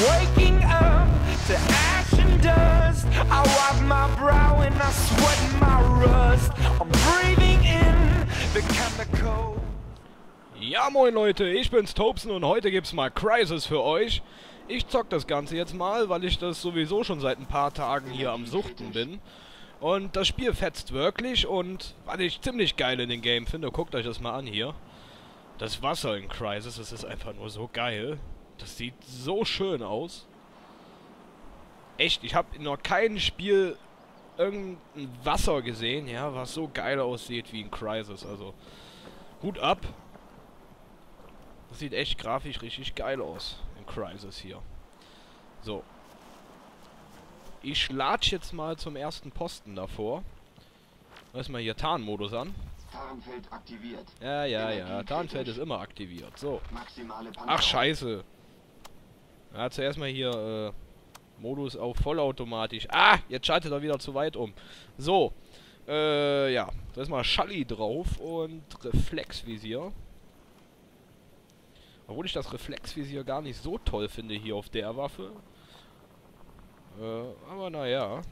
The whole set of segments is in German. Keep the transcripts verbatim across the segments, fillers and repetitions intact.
waking up to ash and dust. I wipe my brow and I sweat my rust. I'm breathing in the chemical. Ja moin Leute, ich bin's Tobsen und heute gibt's mal Crysis für euch. Ich zock das Ganze jetzt mal, weil ich das sowieso schon seit ein paar Tagen hier am Suchten bin. Und das Spiel fetzt wirklich und was ich ziemlich geil in dem Game finde, guckt euch das mal an hier. Das Wasser in Crysis, das ist einfach nur so geil. Das sieht so schön aus. Echt, ich habe in noch keinem Spiel irgendein Wasser gesehen, ja, was so geil aussieht wie in Crysis. Also, Hut ab. Das sieht echt grafisch richtig geil aus in Crysis hier. So. Ich latsch jetzt mal zum ersten Posten davor. Erstmal hier Tarnmodus an. Tarnfeld aktiviert. Ja, ja, ja. Tarnfeld ist immer aktiviert. So. Maximale Panzerung. Ach, scheiße. Ja, zuerst mal hier äh, Modus auf vollautomatisch. Ah, jetzt schaltet er wieder zu weit um. So. Äh, ja. Da ist mal Schalli drauf und Reflexvisier. Obwohl ich das Reflexvisier gar nicht so toll finde hier auf der Waffe. Äh, aber naja.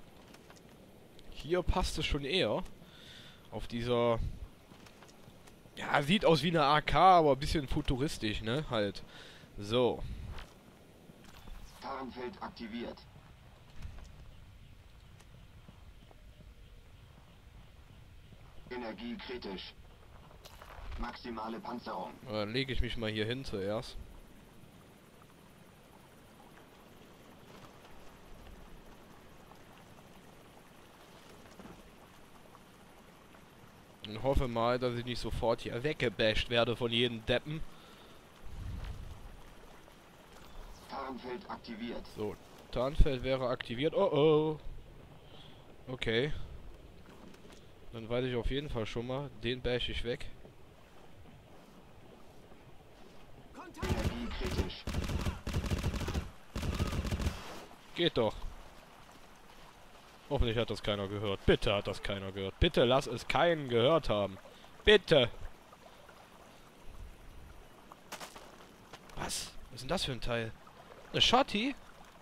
Hier passt es schon eher. Auf dieser... Ja, sieht aus wie eine A K, aber ein bisschen futuristisch, ne? Halt. So. Tarnfeld aktiviert. Energie kritisch. Maximale Panzerung. Dann lege ich mich mal hier hin zuerst. Und hoffe mal, dass ich nicht sofort hier weggebasht werde von jedem Deppen. Tarnfeld aktiviert. So, Tarnfeld wäre aktiviert. Oh oh. Okay. Dann weiß ich auf jeden Fall schon mal, den bash ich weg. Energie kritisch. Geht doch. Hoffentlich hat das keiner gehört. Bitte hat das keiner gehört. Bitte lass es keinen gehört haben. Bitte. Was? Was ist denn das für ein Teil? Eine Shotty?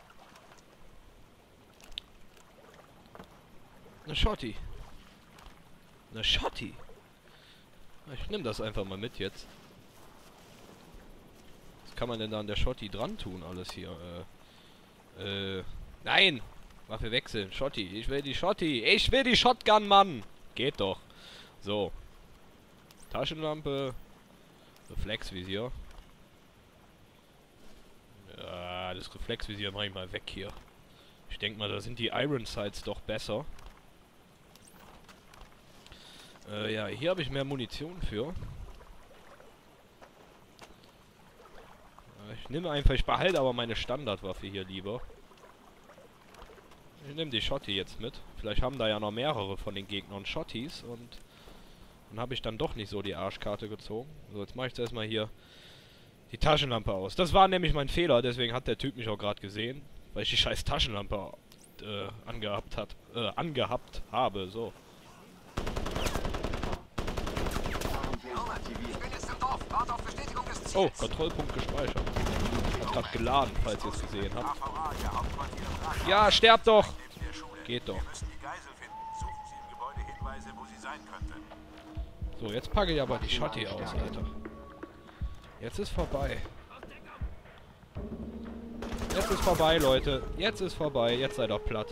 Eine Shotty. Eine Shotty. Ich nehme das einfach mal mit jetzt. Was kann man denn da an der Shotty dran tun, alles hier? Äh. Äh. Nein! Waffe wechseln. Shotty. Ich will die Shotty. Ich will die Shotgun, Mann! Geht doch. So. Taschenlampe. Reflexvisier. Ja, das Reflexvisier mache ich mal weg hier. Ich denke mal, da sind die Iron Sights doch besser. Äh, ja, hier habe ich mehr Munition für. Ich nehme einfach, ich behalte aber meine Standardwaffe hier lieber. Ich nehme die Shotty jetzt mit. Vielleicht haben da ja noch mehrere von den Gegnern Shotties und dann habe ich dann doch nicht so die Arschkarte gezogen. So, jetzt mache ich erstmal hier die Taschenlampe aus. Das war nämlich mein Fehler, deswegen hat der Typ mich auch gerade gesehen, weil ich die scheiß Taschenlampe äh, angehabt hat, äh, angehabt habe, so. Oh, Kontrollpunkt gespeichert. Hat gerade geladen, falls ihr es gesehen habt. Ja, sterb doch! Geht doch. So, jetzt packe ich aber die Shotty aus, Alter. Jetzt ist vorbei. Jetzt ist vorbei, Leute. Jetzt ist vorbei. Jetzt seid ihr platt.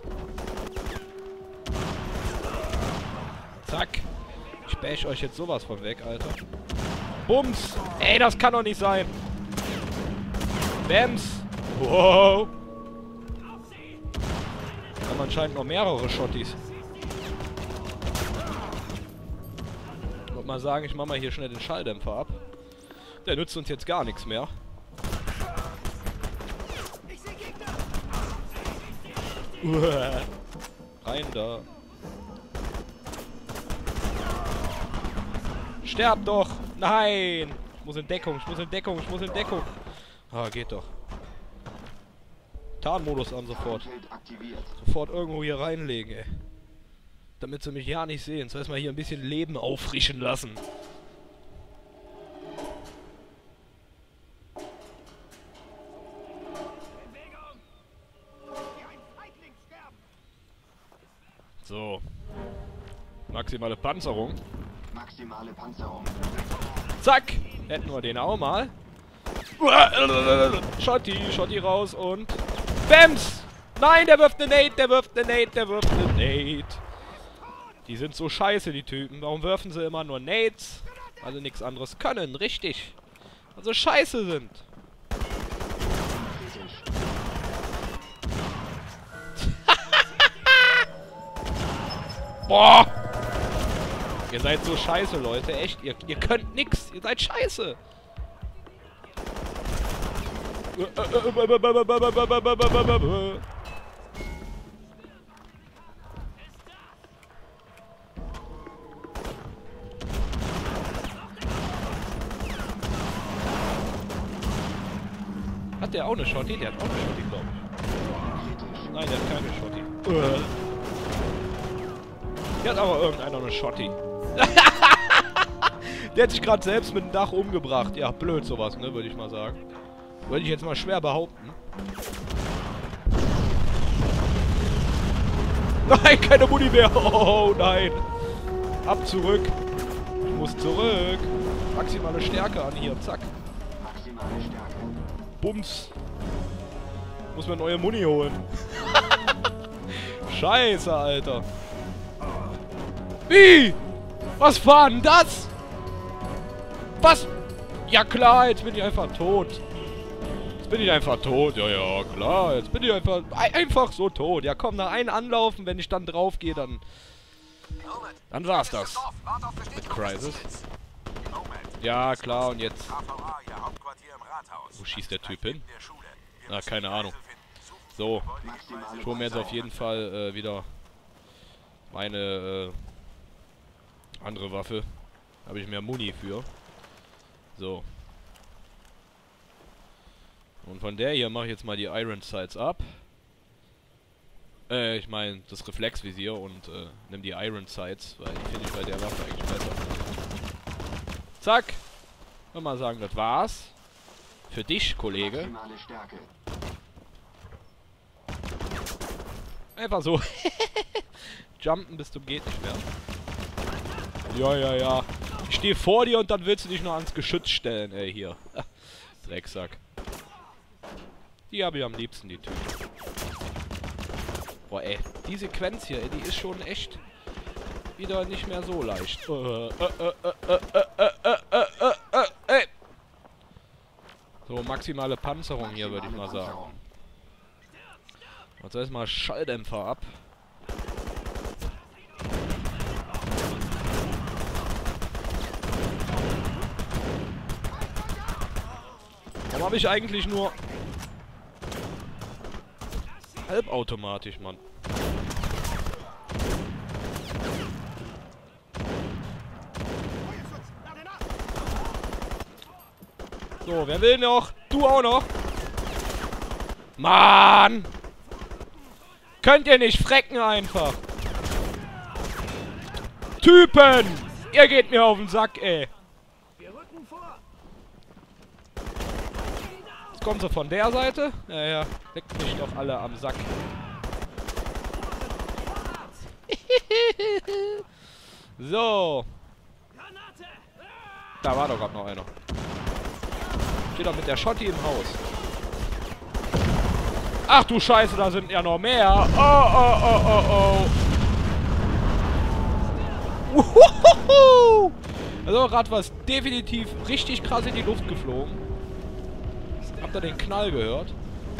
Zack. Ich bash euch jetzt sowas von weg, Alter. Bums! Ey, das kann doch nicht sein! Bams! Wow! Wir haben anscheinend noch mehrere Shotties. Ich würde mal sagen, ich mache mal hier schnell den Schalldämpfer ab. Der nützt uns jetzt gar nichts mehr. Uah. Rein da. Sterb doch! Nein! Ich muss in Deckung, ich muss in Deckung, ich muss in Deckung. Ah, geht doch. Tarnmodus an sofort. Sofort irgendwo hier reinlegen, ey. Damit sie mich ja nicht sehen. Zuerst mal hier ein bisschen Leben auffrischen lassen. So. Maximale Panzerung. Maximale Panzerung. Zack! Hätten wir den auch mal. Schotti, Schotti raus und... Bams! Nein, der wirft eine Nade, der wirft eine Nade, der wirft eine Nade. Die sind so scheiße, die Typen. Warum werfen sie immer nur Nades? Weil sie nichts anderes können, richtig. Also scheiße sind. Boah! Ihr seid so scheiße, Leute. Echt, ihr, ihr könnt nix. Ihr seid scheiße. Hat der auch eine Shotty? Der hat auch eine Shotty, glaube ich. Nein, der hat keine Shotty. Der hat aber irgendeiner eine Shotty. Der hat sich gerade selbst mit dem Dach umgebracht. Ja, blöd sowas, ne, würde ich mal sagen. Würde ich jetzt mal schwer behaupten. Nein, keine Muni mehr. Oh, nein. Ab, zurück. Ich muss zurück. Maximale Stärke an hier. Zack. Maximale Stärke. Bums. Muss mir neue Muni holen. Scheiße, Alter. Wie? Was war denn das? Was? Ja klar, jetzt bin ich einfach tot. Jetzt bin ich einfach tot. Ja, ja, klar. Jetzt bin ich einfach einfach so tot. Ja komm, nach einem Anlaufen, wenn ich dann drauf gehe, dann... Dann war's das. Mit Crysis. Ja, klar, und jetzt... Wo schießt der Typ hin? Ah, keine Ahnung. So. Ich hole mir jetzt auf jeden Fall äh, wieder meine äh, andere Waffe. Habe ich mehr Muni für. So. Und von der hier mache ich jetzt mal die Iron Sights ab. Äh, ich meine das Reflexvisier und äh, nimm die Iron Sights, weil die finde ich bei der Waffe eigentlich besser. Zack. Und mal sagen, das war's. Für dich, Kollege. Maximale Stärke. Einfach so. Jumpen bis zum geht nicht mehr. Ja, ja, ja. Ich stehe vor dir und dann willst du dich noch ans Geschütz stellen, ey, hier. Drecksack. Die habe ich am liebsten, die Typen. Boah, ey. Die Sequenz hier, ey, die ist schon echt wieder nicht mehr so leicht. Äh, äh, äh, äh, äh, äh, äh, äh, äh, äh. So, maximale Panzerung hier, würde ich mal sagen. Jetzt erstmal Schalldämpfer ab. Warum habe ich eigentlich nur halbautomatisch, Mann? So, wer will noch? Du auch noch? Mann! Könnt ihr nicht frecken einfach? Typen! Ihr geht mir auf den Sack, ey. Jetzt kommen sie von der Seite. Ja, ja. Leckt mich doch alle am Sack. So. Da war doch gerade noch einer. Steht doch mit der Schotti im Haus. Ach du Scheiße, da sind ja noch mehr. Oh, oh, oh, oh, oh. Uhuhuhu. Also gerade was definitiv richtig krass in die Luft geflogen. Habt ihr den Knall gehört?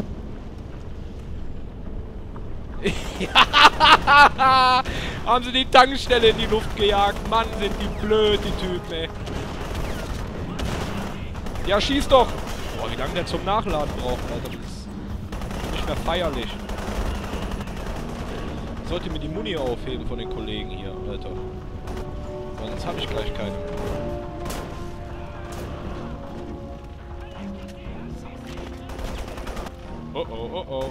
Ja! Haben sie die Tankstelle in die Luft gejagt. Mann, sind die blöd, die Typen, ey. Ja, schieß doch! Boah, wie lange der zum Nachladen braucht, Alter. Das ist nicht mehr feierlich. Ich sollte mir die Muni aufheben von den Kollegen hier, Alter. Sonst habe ich gleich keine. Oh oh, oh oh.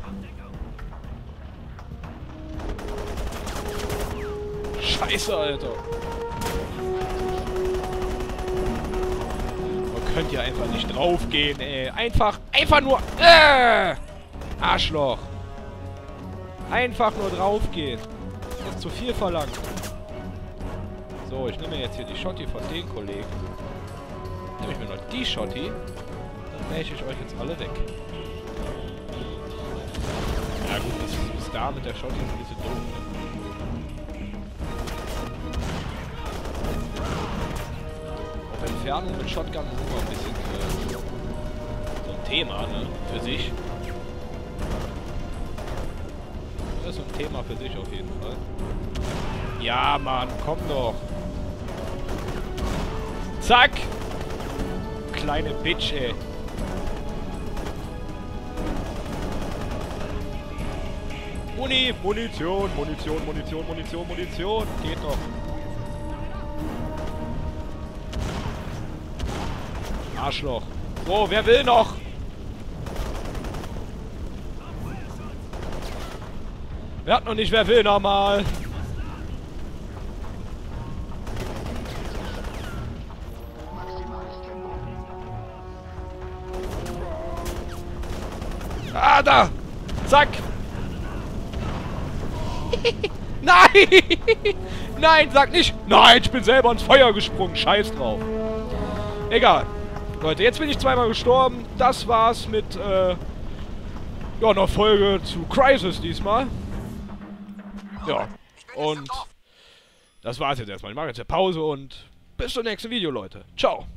Scheiße, Alter. Man könnte ja einfach nicht draufgehen, ey. Einfach, einfach nur... Äh, Arschloch. Einfach nur draufgehen. ist zu viel verlangt. So, ich nehme jetzt hier die Schotti von den Kollegen. Nehme ich mir noch die Schotti. Dann mähe ich euch jetzt alle weg. Ja gut, bis, bis da mit der Schotti ist ein bisschen doof. Auch Entfernung mit Shotgun ist immer ein bisschen äh, so ein Thema, ne? Für sich. Das ist ein Thema für sich auf jeden Fall. Ja, Mann, komm doch. Zack! Kleine Bitch, ey. Muni, Munition, Munition, Munition, Munition, Munition. Geht doch. Arschloch. So, wer will noch? Wer hat noch nicht, wer will noch mal? Maximales Tempo. Ah, da! Zack! Nein! Nein, sag nicht! Nein, ich bin selber ins Feuer gesprungen. Scheiß drauf. Egal. Leute, jetzt bin ich zweimal gestorben. Das war's mit, äh... ja, einer Folge zu Crysis diesmal. Ja, und das war's jetzt erstmal. Ich mache jetzt eine Pause und bis zum nächsten Video, Leute. Ciao.